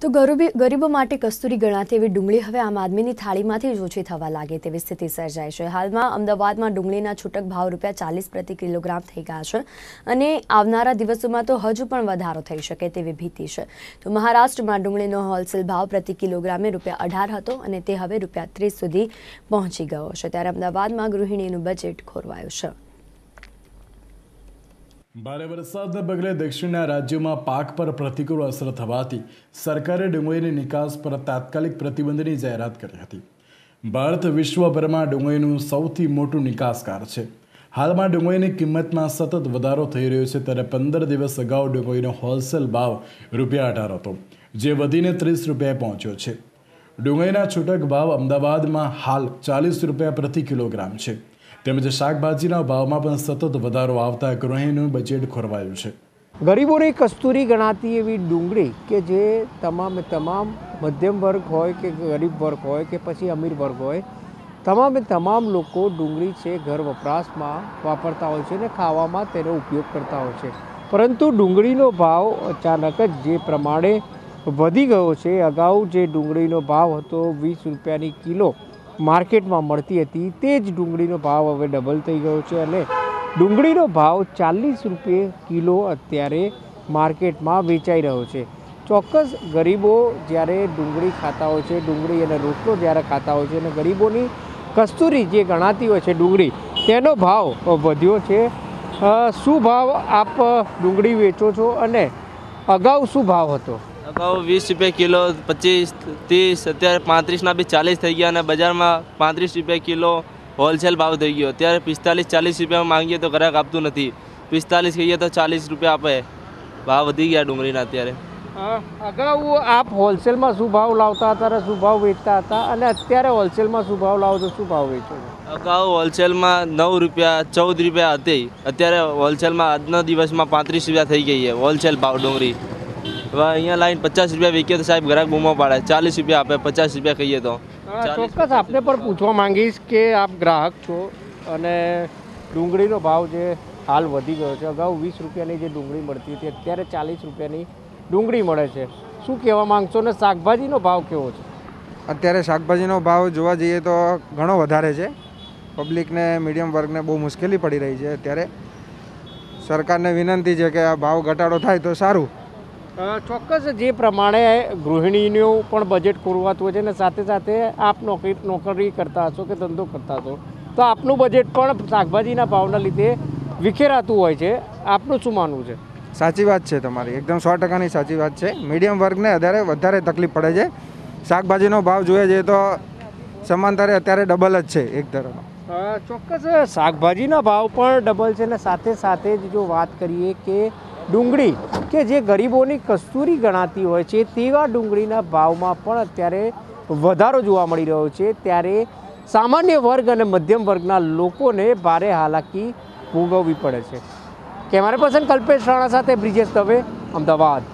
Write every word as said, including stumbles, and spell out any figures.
તો ગરીબી ગરીબો માટે કસ્તુરી ગણાતી એવી ડુંગળી હવે આમ આદમીની થાળીમાંથી જ ઓછી થવા લાગે તેવી સ્થિતિ સર્જાઈ છે। હાલમાં અમદાવાદમાં ડુંગળીના છૂટક ભાવ રૂપિયા ચાલીસ પ્રતિ કિલોગ્રામ થઈ ગયા છે અને આવનારા દિવસોમાં તો હજુ પણ વધારો થઈ શકે તેવી ભીતિ છે। તો મહારાષ્ટ્રમાં ડુંગળીનો હોલસેલ ભાવ પ્રતિ કિલોગ્રામે રૂપિયા અઢાર હતો અને તે હવે રૂપિયા ત્રીસ સુધી પહોંચી ગયો છે, ત્યારે અમદાવાદમાં ગૃહિણીનું બજેટ ખોરવાયું છે। ભારે વરસાદને પગલે દક્ષિણના રાજ્યોમાં પાક પર પ્રતિકૂળ અસર થવાથી સરકારે ડુંગળીની નિકાસ પર તાત્કાલિક પ્રતિબંધની જાહેરાત કરી હતી। ભારત વિશ્વભરમાં ડુંગળીનું સૌથી મોટું નિકાસકાર છે। હાલમાં ડુંગળીની કિંમતમાં સતત વધારો થઈ રહ્યો છે, ત્યારે પંદર દિવસ અગાઉ ડુંગળીનો હોલસેલ ભાવ રૂપિયા અઢાર હતો, જે વધીને ત્રીસ રૂપિયા પહોંચ્યો છે। ડુંગળીના છૂટક ભાવ અમદાવાદમાં હાલ ચાલીસ રૂપિયા પ્રતિ કિલોગ્રામ છે। તેમજ શાકભાજીના ભાવમાં પણ સતત વધારો આવતા ગૃહિણીનું બજેટ ખોરવાયું છે। ગરીબોની કસ્તુરી ગણાતી એવી ડુંગળી કે જે તમામે તમામ મધ્યમ વર્ગ હોય કે ગરીબ વર્ગ હોય કે પછી અમીર વર્ગ હોય, તમામે તમામ લોકો ડુંગળી છે ઘર વપરાશમાં વાપરતા હોય છે અને ખાવામાં તેનો ઉપયોગ કરતા હોય છે। પરંતુ ડુંગળીનો ભાવ અચાનક જ જે પ્રમાણે વધી ગયો છે, અગાઉ જે ડુંગળીનો ભાવ હતો વીસ રૂપિયાની કિલો માર્કેટમાં મળતી હતી, તે જ ડુંગળીનો ભાવ હવે ડબલ થઈ ગયો છે અને ડુંગળીનો ભાવ ચાલીસ રૂપિયા કિલો અત્યારે માર્કેટમાં વેચાઈ રહ્યો છે। ચોક્કસ ગરીબો જ્યારે ડુંગળી ખાતા હોય છે, ડુંગળી અને રોટલો જ્યારે ખાતા હોય છે અને ગરીબોની કસ્તુરી જે ગણાતી હોય છે ડુંગળી, તેનો ભાવ વધ્યો છે। શું ભાવ આપ ડુંગળી વેચો છો અને અગાઉ શું ભાવ હતો? અગાઉ વીસ રૂપિયા કિલો, પચીસ ત્રીસ, અત્યારે પાંત્રીસના બી ચાલીસ થઈ ગયા અને બજારમાં પાંત્રીસ રૂપિયા કિલો હોલસેલ ભાવ થઈ ગયો। અત્યારે પિસ્તાલીસ ચાલીસ રૂપિયામાં માંગીએ તો ગ્રાહક આપતું નથી, પિસ્તાલીસ કહીએ તો ચાલીસ રૂપિયા આપે। ભાવ વધી ગયા ડુંગળીના અત્યારે। અગાઉ આપ હોલસેલમાં શું ભાવ લાવતા હતા અને શું ભાવ વેચતા હતા અને અત્યારે હોલસેલમાં શું ભાવ લાવો તો શું ભાવ વેચો? અગાઉ હોલસેલમાં નવ રૂપિયા ચૌદ રૂપિયા હતી, અત્યારે હોલસેલમાં આજના દિવસમાં પાંત્રીસ રૂપિયા થઈ ગઈ છે હોલસેલ ભાવ ડુંગળી। હવે અહીંયા લાઈન પચાસ રૂપિયા વેચીએ તો સાહેબ ગ્રાહક બૂમો પાડે, ચાલીસ રૂપિયા આપે, પચાસ રૂપિયા કહીએ તો। ચોક્કસ આપને પણ પૂછવા માંગીશ કે આપ ગ્રાહક છો અને ડુંગળીનો ભાવ જે હાલ વધી ગયો છે, અગાઉ વીસ રૂપિયાની જે ડુંગળી મળતી હતી અત્યારે ચાલીસ રૂપિયાની ડુંગળી મળે છે, શું કહેવા માંગશો? અને શાકભાજીનો ભાવ કેવો છે? અત્યારે શાકભાજીનો ભાવ જોવા જઈએ તો ઘણો વધારે છે। પબ્લિકને, મીડિયમ વર્ગને બહુ મુશ્કેલી પડી રહી છે। અત્યારે સરકારને વિનંતી છે કે આ ભાવ ઘટાડો થાય તો સારું। ચોક્કસ જે પ્રમાણે ગૃહિણીનું પણ બજેટ ખોરવાતું હોય છે અને સાથે સાથે આપ નોકરી નોકરી કરતા હશો કે ધંધો કરતા હશો તો આપનું બજેટ પણ શાકભાજીના ભાવના લીધે વિખેરાતું હોય છે, આપનું શું માનવું છે? સાચી વાત છે તમારી, એકદમ સો ટકાની સાચી વાત છે। મીડિયમ વર્ગને વધારે વધારે તકલીફ પડે છે। શાકભાજીનો ભાવ જોઈએ છે તો સમાંતરે અત્યારે ડબલ જ છે એક તરફ। ચોક્કસ શાકભાજીના ભાવ પણ ડબલ છે અને સાથે સાથે જ જો વાત કરીએ કે ડુંગળી કે જે ગરીબોની કસ્તુરી ગણાતી હોય છે તેવા ડુંગળીના ભાવમાં પણ અત્યારે વધારો જોવા મળી રહ્યો છે, ત્યારે સામાન્ય વર્ગ અને મધ્યમ વર્ગના લોકોને ભારે હાલાકી ભોગવવી પડે છે। કેમેરા પર્સન કલ્પેશ રાણા સાથે બ્રિજેશ દવે, અમદાવાદ।